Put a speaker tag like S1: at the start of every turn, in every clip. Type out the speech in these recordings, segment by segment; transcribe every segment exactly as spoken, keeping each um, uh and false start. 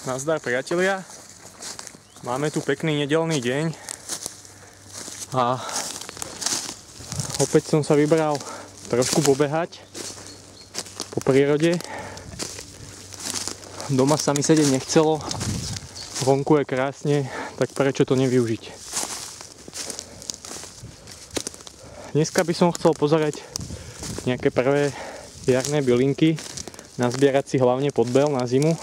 S1: Nazdar priatelia, máme tu pekný nedeľný deň a opäť som sa vybral trošku pobehať po prírode. Doma sa mi sedieť nechcelo, vonku je krásne, tak prečo to nevyužiť. Dneska by som chcel pozerať nejaké prvé jarné bylinky, nazbierať si hlavne podbel na zimu.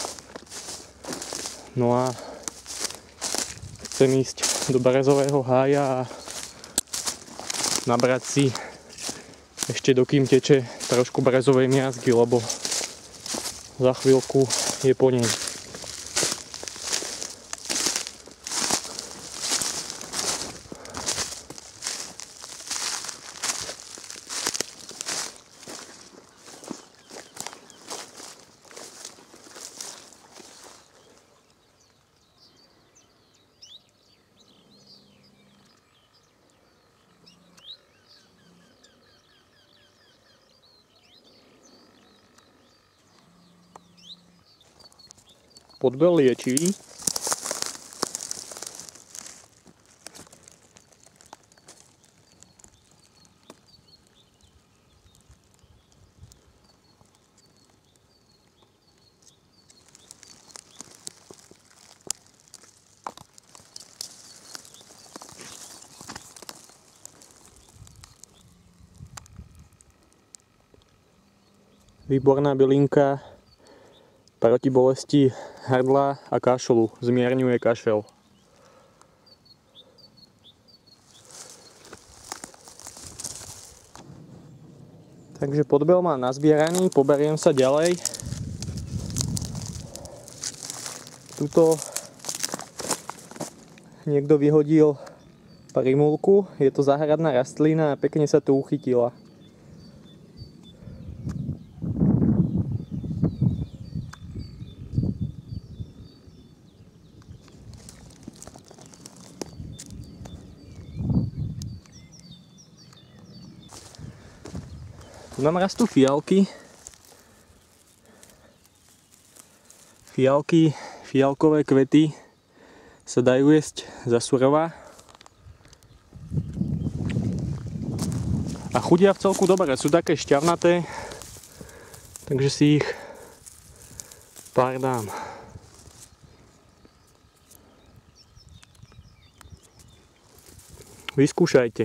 S1: No a chcem ísť do berezového hája a nabrať si ešte dokým teče trošku berezovej miazgy, lebo za chvíľku je po nej. Podbel liečivý. Výborná bylinka proti bolesti hrdla a kašľu, zmierňuje kašel. Takže podbel mám nazbieraný, poberiem sa ďalej. Tuto niekto vyhodil primulku, je to záhradná rastlina a pekne sa tu uchytila. Tu nám rastú fialky. Fialky, fialkové kvety sa dajú jesť za surova. A chudia v celku dobre, sú také šťavnaté, takže si ich pár dám. Vyskúšajte.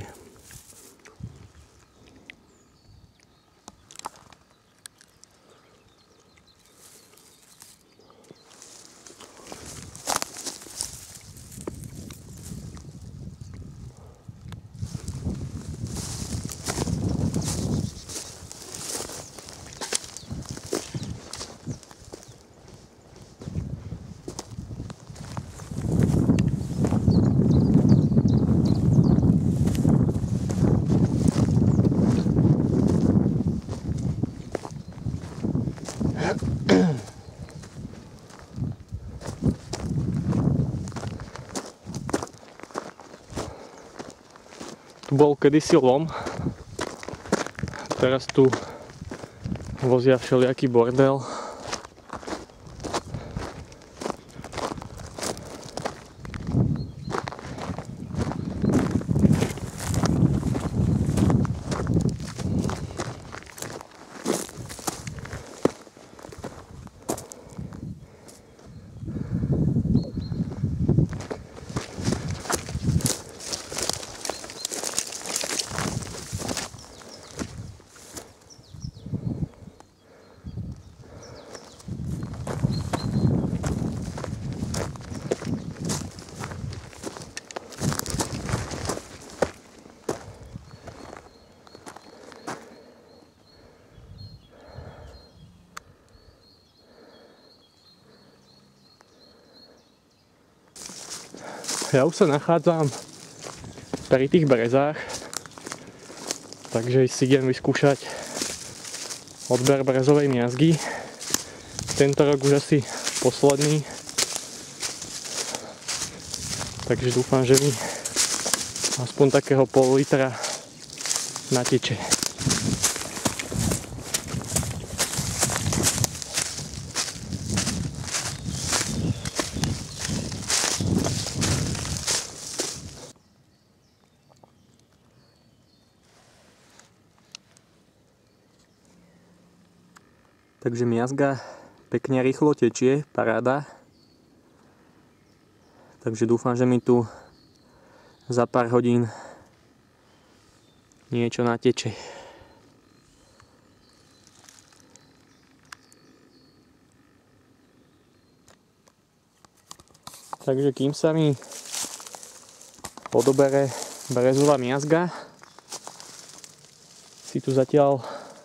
S1: Tu bol kedysi lom, teraz tu vozia všelijaký bordel. Ja už sa nachádzam pri tých brezách, takže si idem vyskúšať odber brezovej miazgy. Tento rok už asi posledný, takže dúfam, že mi aspoň takého pol litra nateče. Takže miazga pekne rýchlo tečie, paráda. Takže dúfam, že mi tu za pár hodín niečo nateče. Takže kým sa mi odobere brezová miazga, si tu zatiaľ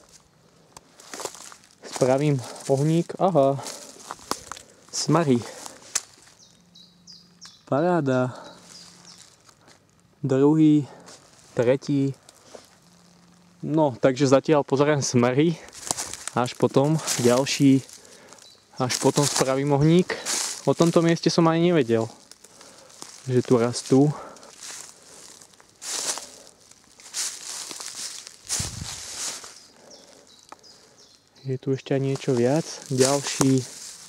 S1: spravím ohník. Aha, smary. Paráda. Druhý, tretí. No, takže zatiaľ pozerám smary. Až potom ďalší. Až potom spravím ohník. O tomto mieste som ani nevedel, že tu rastú. Je tu ešte aj niečo viac. Ďalší.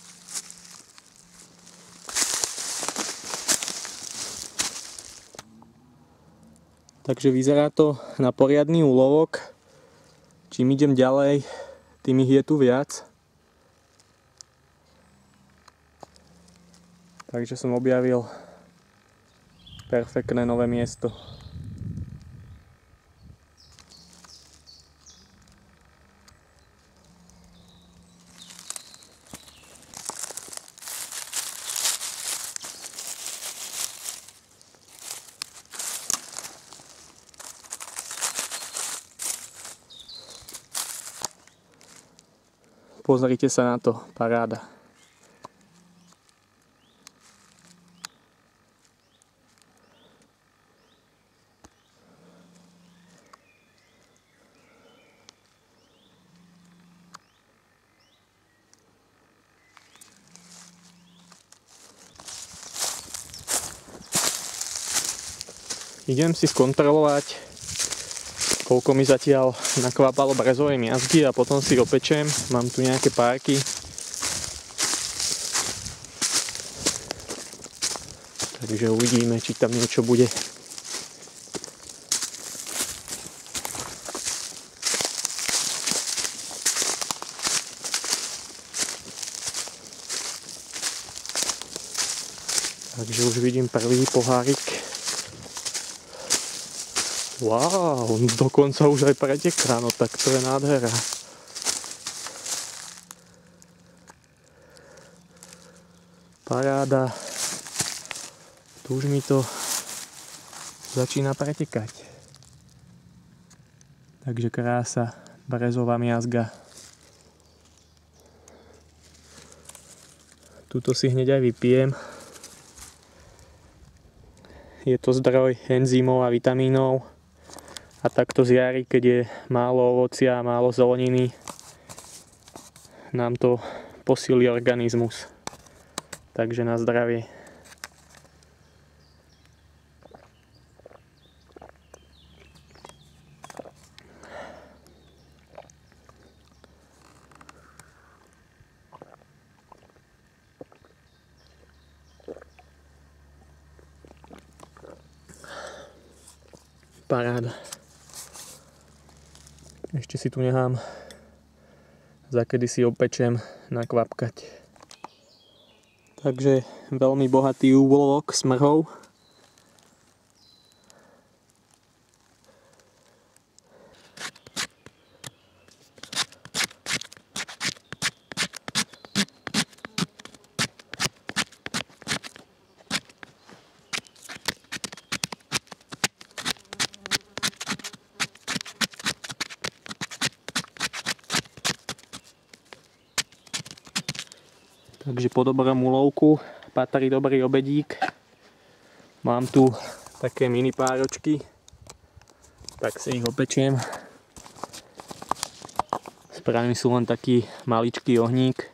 S1: Takže vyzerá to na poriadny úlovok. Čím idem ďalej, tým ich je tu viac. Takže som objavil perfektné nové miesto. Pozrite sa na to, paráda. Idem si skontrolovať, koľko mi zatiaľ nakvápalo brezovej miazgy a potom si opečem. Mám tu nejaké párky. Takže uvidíme, či tam niečo bude. Takže už vidím prvý pohárik. Wow, dokonca už aj preteká, no tak to je nádhera. Paráda. Tu už mi to začína pretekať. Takže krása, brezová miazga. Tuto si hneď aj vypijem. Je to zdroj enzymov a vitamínov. A takto z jary, keď je málo ovocia a málo zeleniny, nám to posíli organizmus. Takže na zdravie. Paráda. Ešte si tu nechám, za kedy si opečem, nakvapkať. Takže veľmi bohatý úlovok smrhov. Takže po dobrom úlovku patrí dobrý obedík. Mám tu také mini páročky, tak si ich opečiem. Spravím si len taký maličký ohník.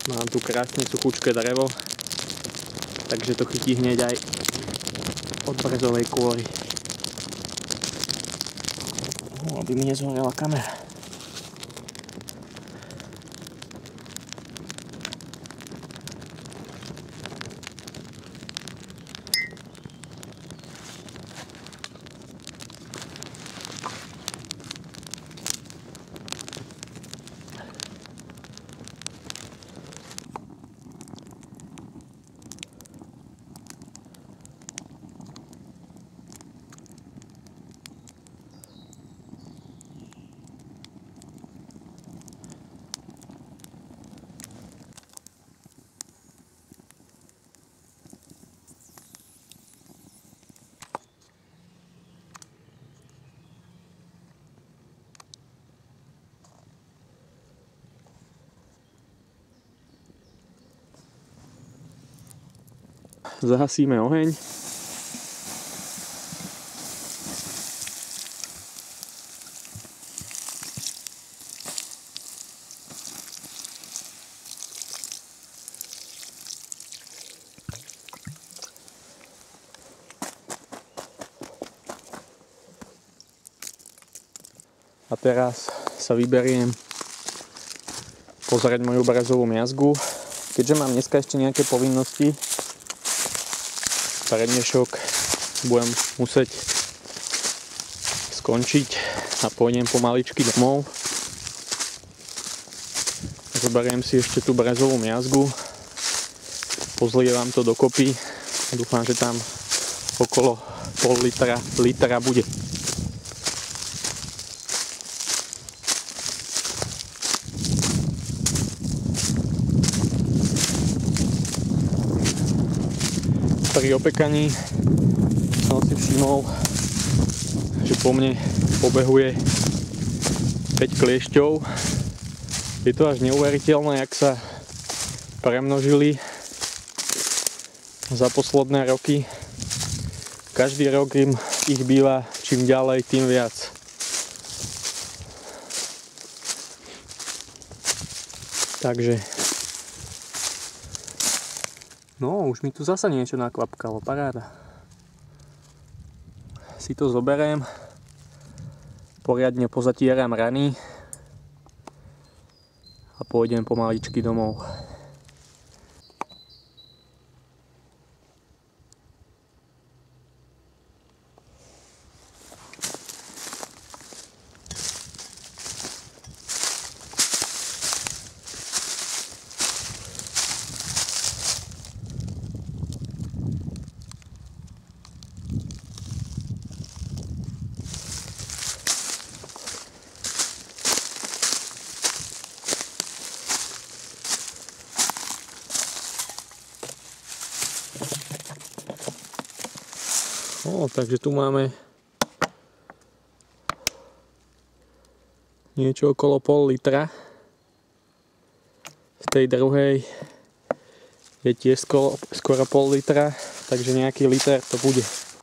S1: Mám tu krásne suchúčké drevo, takže to chytí hneď aj od brezovej kôry. No, aby mi nezhorela kamera. Zahasíme oheň. A teraz sa vyberiem pozrieť moju brezovú miazgu. Keďže mám dneska ešte nejaké povinnosti, pre dnešok budem musieť skončiť a pôjdem pomaličky domov. Zoberiem si ešte tú brezovú miazgu, pozlievam to dokopy a dúfam, že tam okolo pol litra, litra bude. Pri opekaní som si všimol, že po mne pobehuje päť kliešťov. Je to až neuveriteľné, jak sa premnožili za posledné roky. Každý rok im ich býva čím ďalej, tým viac. Takže no, už mi tu zasa niečo nakvapkalo, paráda. Si to zoberiem, poriadne pozatieram rany a pôjdem pomaličky domov. No, takže tu máme niečo okolo pol litra. V tej druhej je tiež skoro, skoro pol litra, takže nejaký liter to bude.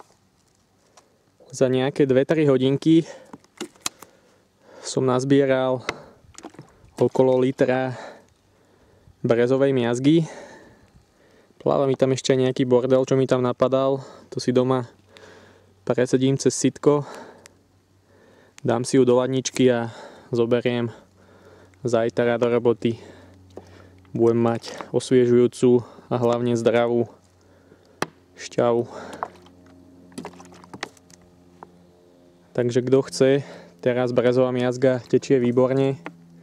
S1: Za nejaké dve tri hodinky som nazbieral okolo litra brezovej miazgy. Pláva mi tam ešte nejaký bordel, čo mi tam napadal. To si doma presedím cez sitko, dám si ju do ladničky a zoberiem zajtra do roboty. Budem mať osviežujúcu a hlavne zdravú šťavu. Takže kto chce, teraz brezová miazga tečie výborne.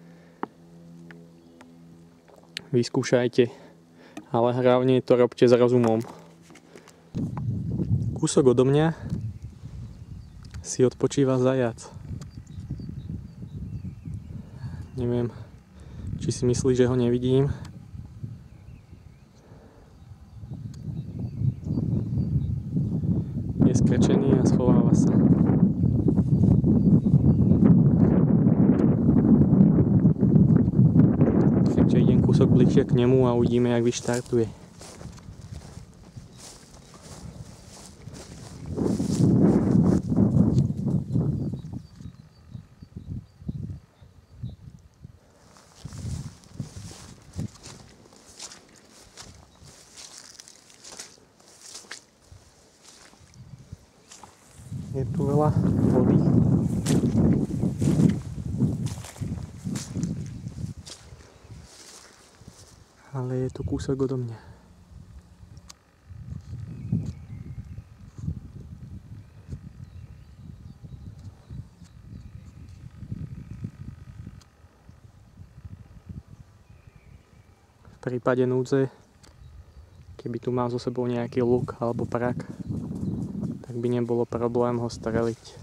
S1: Vyskúšajte, ale hlavne to robte s rozumom. Kúsok odo mňa si odpočíva zajac. Neviem, či si myslí, že ho nevidím. Je skrčený a schováva sa. Takže idem kúsok bližšie k nemu a uvidíme, jak vyštartuje. Je tu veľa vody. Ale je tu kúsok odo mňa. V prípade núdze, keby tu mal so sebou nejaký luk alebo prak, tak by nebolo problém ho streliť.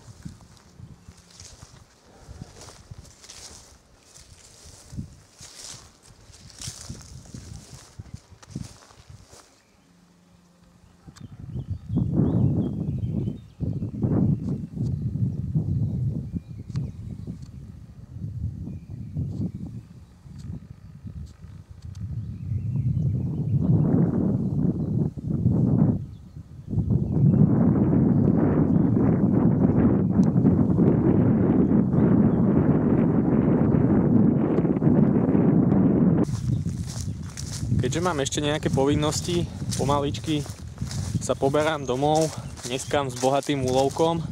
S1: Keďže mám ešte nejaké povinnosti, pomaličky sa poberám domov, dneska s bohatým úlovkom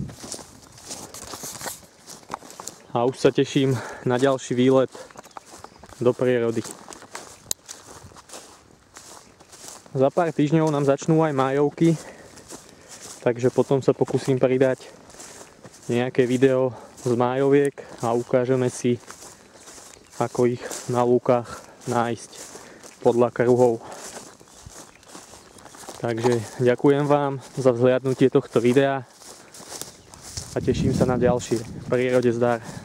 S1: a už sa teším na ďalší výlet do prírody. Za pár týždňov nám začnú aj májovky, takže potom sa pokúsim pridať nejaké video z májoviek a ukážeme si, ako ich na lúkach nájsť podľa kruhov. Takže ďakujem vám za vzhliadnutie tohto videa a teším sa na ďalšie. V prírode zdar.